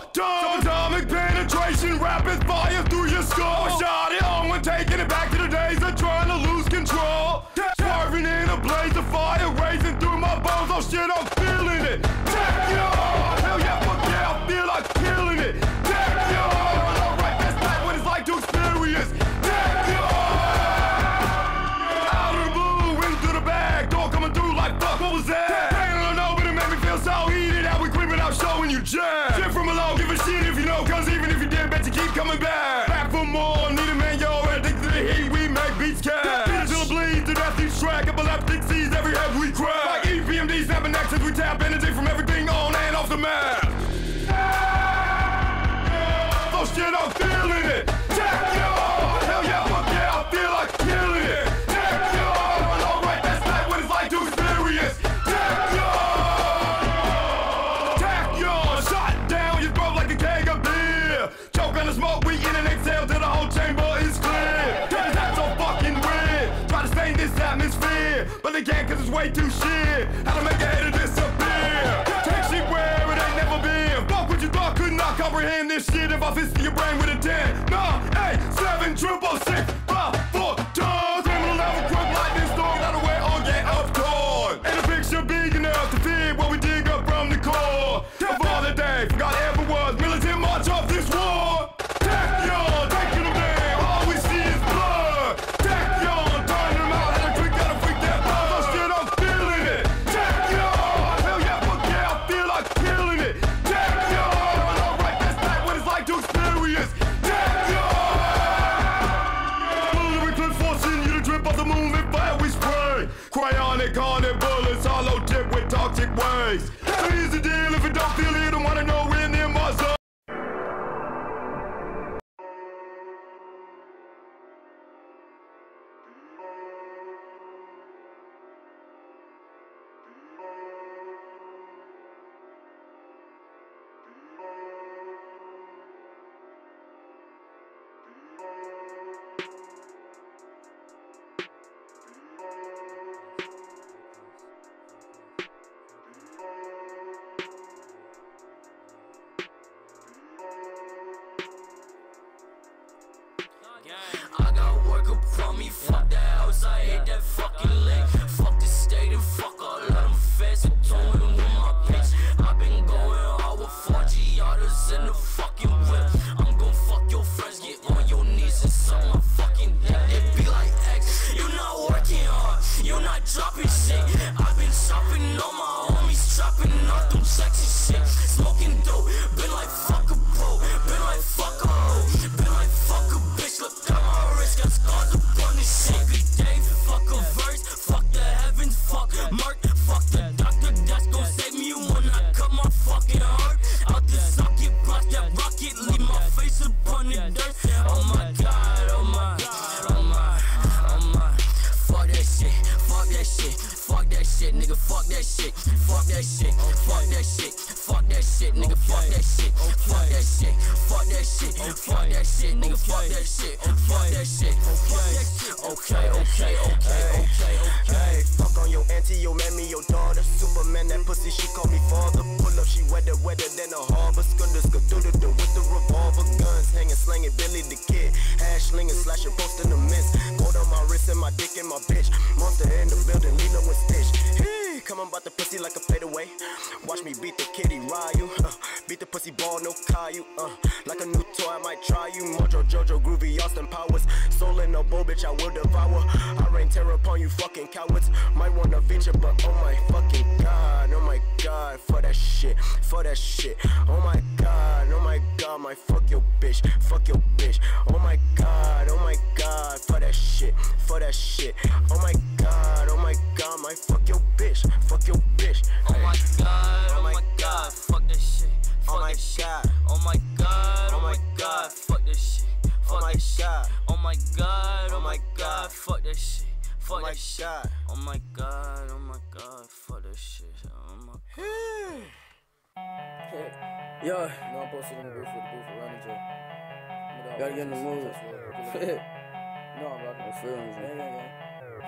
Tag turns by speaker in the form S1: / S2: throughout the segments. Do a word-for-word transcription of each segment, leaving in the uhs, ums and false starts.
S1: fuck done. Atomic penetration, rapid fire through your skull. I shot it on when taking it back to the days of trying to lose control. Swerving in a blaze of fire, racing through my bones. Oh shit, I'm feeling it. Take yo, hell yeah, fuck yeah, I feel like killing it. Take yo, alright, that's not what it's like to experience. Take yo, out of the blue, into the bag, door coming through like fuck. What was that? I don't know, but it made me feel so heated. How we creeping out, showing you jazz. Shit from below, give a shit if you know, cause even if you did, bet you keep coming back. Back for more, need a man, yo, addicted to the heat, we make beats cash. Beat until it bleeds, to death each track, epileptic sees every head we crack. Like E P M D snapping necks as we tap energy from everything on and off the map. Oh shit, I'm feeling it. Check yo, hell yeah, fuck yeah, I feel like killing it. Check yo, alright, that's not what it's like to experience. Check yo, check yo, shot down your throat like a keg of beer. Choke on the smoke, we in and exhale till the whole chamber is clear. Cause that's so fucking weird. Try to stain this atmosphere, but they can't cause it's way too shit. How to make a hater disappear. Take shit where it ain't never been. Fuck what you thought, could not comprehend this shit if I fist your brain with a ten. Nah, eight, seven, triple six, five, four, tons. Criminal level, quick lightning storm, out of way or get up torn. And the picture big enough to fit what we dig up from the core. Of all the day, forgot ever was militant march off this war. Tech y'all, taking them down, all we see is blood. Tech y'all, turning them out, had a trick, gotta freak that buzz. Oh shit, I'm feeling it. Tech y'all, hell yeah, fuck yeah, I feel like killing it. Tech y'all, alright, that's not what it's like to experience. Tech y'all, bullet clips forcing you to drip off the moon and fire we spray. Cryonic haunted bullets, hollow tip with toxic waste. So here's the deal, if you don't feel it, don't wanna know when in my zone.
S2: I got work up on me, fuck that house, I hate that fucking lick. Fuck the state and fuck all of them feds who toying with my bitch. I been going hard with four G otters in the fucking whip. I'm gon' fuck your friends, get on your knees and suck my fucking dick. It be like X, you not working hard, you not dropping shit. I been shopping on my homies, trapping off them sexy shit. Smoking dope, been like fuck a bro, been like fuck a hoe, been like fuck a bitch. Look at my wrist, got scars upon this shit. Good day, fuck a verse, fuck the heavens, fuck Mark, fuck the doctor that's gon' save me when I cut my fucking heart. Out the socket, block that rocket, leave my face upon the dirt. Oh my god, oh my, oh my, oh my. Fuck that shit, fuck that shit, fuck that shit, nigga, fuck that shit, fuck that shit, fuck that shit, fuck that shit, nigga, fuck that shit, fuck that shit, fuck that shit, fuck that shit, nigga, fuck that shit, fuck that shit, okay, okay, okay, okay, okay.
S3: Fuck on your auntie, your mammy, your daughter. Superman, that pussy, she call me father. Pull up, she wetter, wetter than a harbor. Skunda, skadoo-da-da with the revolver. Guns hanging, slanging, Billy the Kid. Hash slinging, slashing, posting the mist. Gold on my wrist and my dick in my bitch. Monster in the building, Lilo and Stitch. Hey, come on, about the pussy like a fadeaway. Watch me beat the kitty, Ryu. Uh, beat the pussy ball, no Caillou. Uh, like a new toy, I might try you. Mojo, Jojo, Groovy, Austin Powers. Soul in no bull, bitch, I will devour. I rain terror upon you fucking cowards. Might wanna feature, but oh my fucking god, oh my god, for that shit, for that shit. Oh my god, oh my god, my fuck your bitch, fuck your bitch. Oh my god, oh my god, for that shit, for that shit. Oh my god, oh my god, my fuck your bitch, fuck your bitch.
S2: Oh my god, oh my god, fuck that shit, fuck that shit. Oh my god, oh my god, fuck that shit, fuck that shit. Oh my god, oh my god, fuck that shit. Fuck that shit. Oh my god, oh my god, fuck that shit. Oh my god.
S4: Yo, no, I'm posted in the booth for the booth around the jail. Gotta get in the mood. No, I'm rocking the feelings.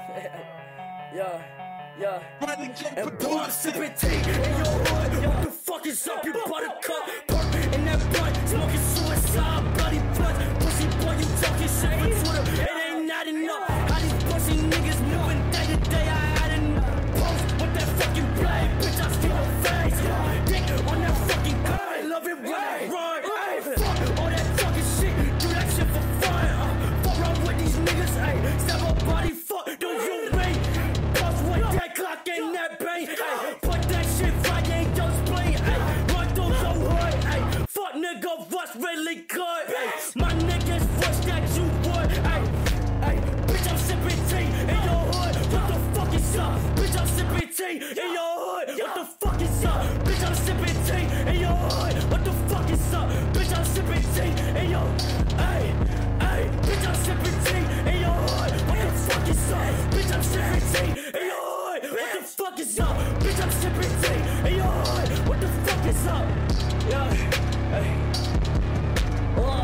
S4: Yeah, yeah, yeah. And boom, sip it, take. Hey, yo, what the fuck?
S2: fuck is up, you buttercup? Perk in that blunt, smoking suicide, bloody blunts. Pussy boy, you talking shit for Twitter, it ain't not enough. How these pussy niggas moving day to day, I had enough. Post with that fucking blade, bitch, I see your face. Dick on that fucking gun, I love it right. Right, hey, fuck all that fucking shit, do that shit for fun. Uh, fuck around with these niggas, hey, step up body, fuck, don't you rate? Bust with that Glock and that bang, hey, put that shit right, ain't just play, hey, run through your hood, hey, fuck nigga, what's really good, hey, my niggas wish that you would, hey, hey, bitch, I'm sipping tea in your hood, what the fuck is up, bitch, I'm sipping tea in your hood, what the fuck is up, bitch, I'm sipping tea in your hood, what the fuck is up, bitch, I'm sipping tea in your, hey, hey, bitch, I'm sipping tea in your hood, what the fuck is up, bitch, I'm sipping tea in your hood, what the fuck is up, bitch, I'm sipping tea in your hood, what the fuck is up, yeah, hey, oh.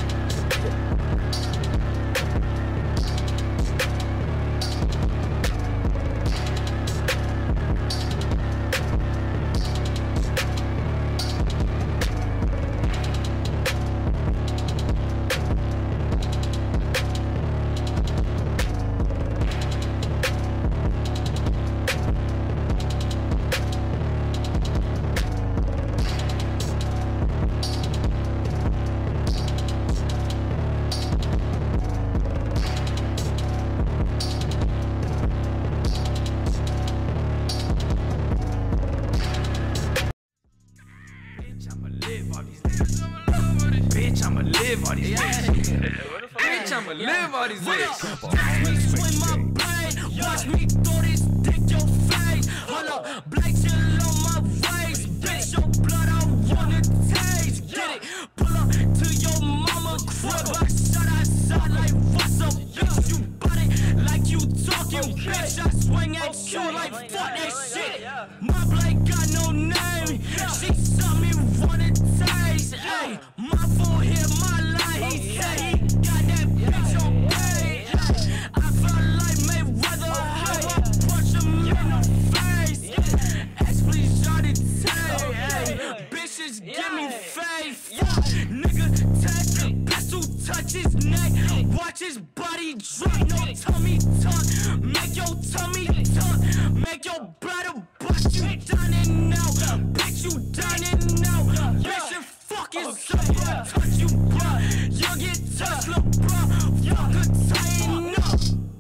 S1: Bitch, I'ma live all these niggas. Bitch, I'ma live all these niggas.
S2: Watch me swing my blade. Watch me throw this dick your face. Hold up, black chill on my waist. Bitch, your blood I wanna taste. Get it? Pull up to your mama crib. I shot outside like what's up, bitch? You bought it like you talking, bitch. I swing at you like fuck that shit. My blade got no name. She saw me wanna taste. Ay, my phone hit my line. He said he got that bitch on pay. I felt like Mayweather. How I punch him in the face. X please y'all to take. Bitches give me faith. Nigga touch pistol, touch his neck. Watch his body drop. No tummy tuck. Make your tummy tuck. Make your bladder bust you down and out. Bitch, you down and out. Bitch, your fucking son touch you, bruh. You get touched, little bruh. Fuck a tighten up.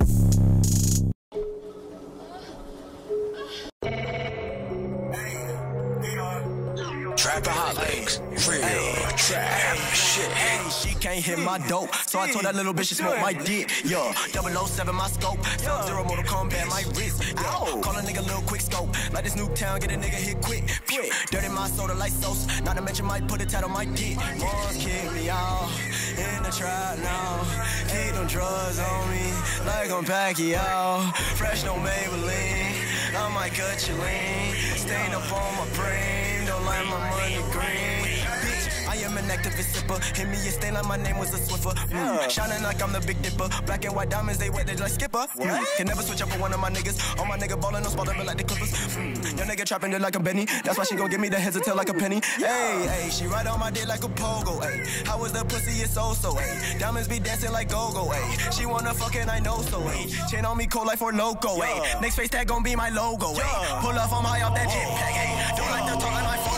S3: Trapaholics, real trap shit. Hey, she can't hit my dope, so I told that little bitch she smoke my dick. Yo, double oh seven my scope, Sub Zero Mortal Kombat my wrist. Yo, call a nigga little quick scope, like this new town, get a nigga hit quick, quick. Dirty my soda like sauce, not to mention might put a tat on my dick. Mons kick me out in the trap now, keep them drugs on me like I'm Pacquiao. Fresh no Maybelline, I might cut you lean, stain up on my brain, don't like my money green. Bitch, I am an activist sipper. Hit me a stain like my name was a Swiffer. Mm. Shining like I'm the Big Dipper. Black and white diamonds, they wet, they like Skipper. Mm. Can never switch up for one of my niggas. All my nigga ballin', no spotting like the Clippers. Mm. Your nigga trapping it like a Benny. That's why she gon' give me the heads to tail like a penny. Hey, hey, she ride on my dick like a pogo. Hey, how was the pussy? It's so so. Hey, diamonds be dancing like go-go. Hey, she wanna fuck and I know so. Hey, chain on me cold like for loco. Hey, next face tag gon' be my logo. Hey, pull up, I'm high off that jet pack. Hey, don't like the talk on my photo.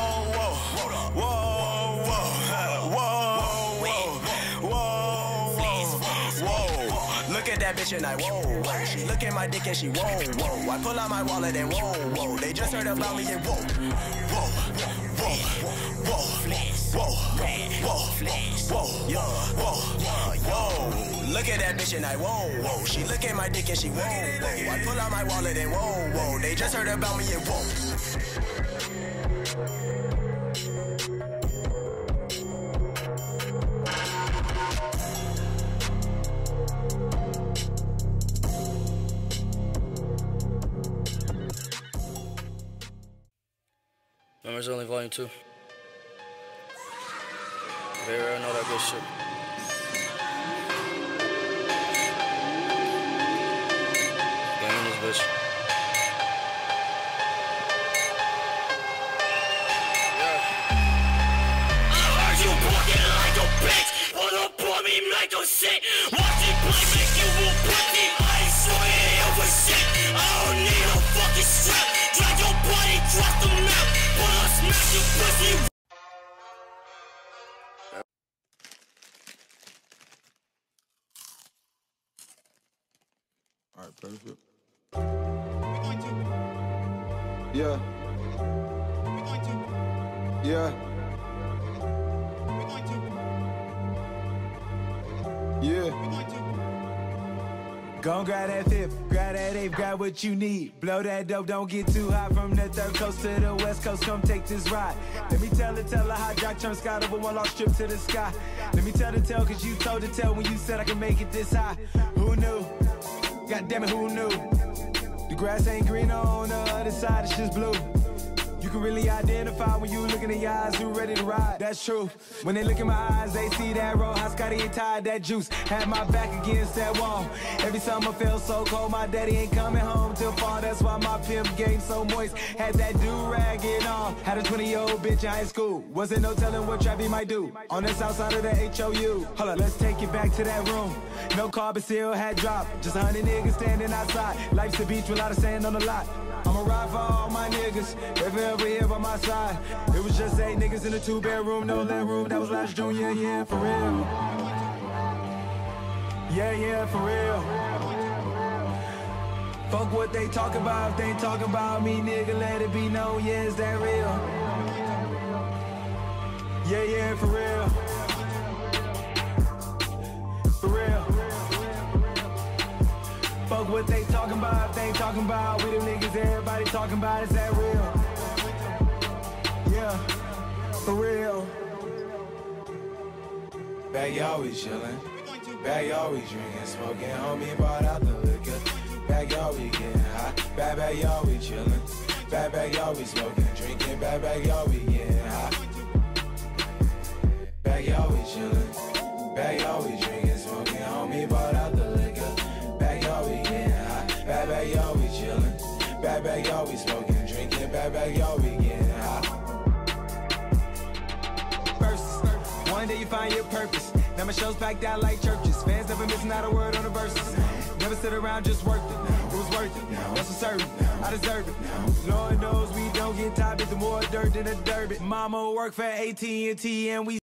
S3: Look at that bitch and I whoa, whoa. She look at my dick and she whoa, whoa. I pull out my wallet and whoa, whoa. They just heard about me and whoa, whoa, whoa, whoa, whoa, whoa, whoa, yo, whoa, whoa. Look at that bitch and I whoa, whoa. She look at my dick and she whoa, whoa. I pull out my wallet and whoa, whoa. They just heard about me and whoa.
S4: Members Only Volume two. Very rare, know that good shit. Gang in this bitch.
S2: shit. Watch it play, make you want pussy. I ain't shooting over shit. I don't need a fucking strap. Drag your body, cross the map. Pull up, smash your pussy.
S1: Alright, perfect. Yeah. Yeah. Yeah.
S5: Gon' grab that fifth, grab that eighth, grab what you need. Blow that dope, don't get too hot. From the third coast to the west coast, come take this ride. Let me tell her, tell her how Jack turned sky over one lost trip to the sky. Let me tell the tell, cause you told the tell when you said I can make it this high. Who knew? God damn it, who knew? The grass ain't green on the other side, it's just blue. You can really identify when you look in the eyes who ready to ride, that's true. When they look in my eyes, they see that roll, how Scotty ain't tied that juice. Had my back against that wall. Every summer felt so cold, my daddy ain't coming home till fall. That's why my pimp game so moist. Had that do-rag and all. Had a twenty-year-old bitch in high school. Wasn't no telling what Trappy might do. On the south side of the H O U. Hold up, let's take it back to that room. No car, but still had dropped. Just a hundred niggas standing outside. Life's a beach with a lot of sand on the lot. I'ma ride for all my niggas, if you're ever here by my side. It was just eight niggas in a two-bedroom, no leg room. That was last June, yeah, yeah, for real. Yeah, yeah, for real. Fuck what they talk about, if they ain't talking about me, nigga, let it be known, yeah, is that real? Yeah, yeah, for real. For real. Fuck what they talking about, if they ain't talking about, we them niggas everybody talking about, is that real? Yeah, for real. Bag always chillin', bag always drinking, smoking, homie bought out the liquor. Bag always getting high, bag bag always chillin', bag bag always smoking, drinking, bag bag always getting high. Bag always chillin', bag always drinking, smoking, homie bought out the liquor. Bag always getting high, bag bag always chillin', bag bag always smoking, drinking, bag bag always getting high. One day you find your purpose. Now my show's packed out like churches. Fans never missing not a word on the verses. Never sit around, just worked it. It was worth it. That's for certain. I deserve it. Lord knows we don't get tired, but the more dirt than a derby. Mama work for A T and T and we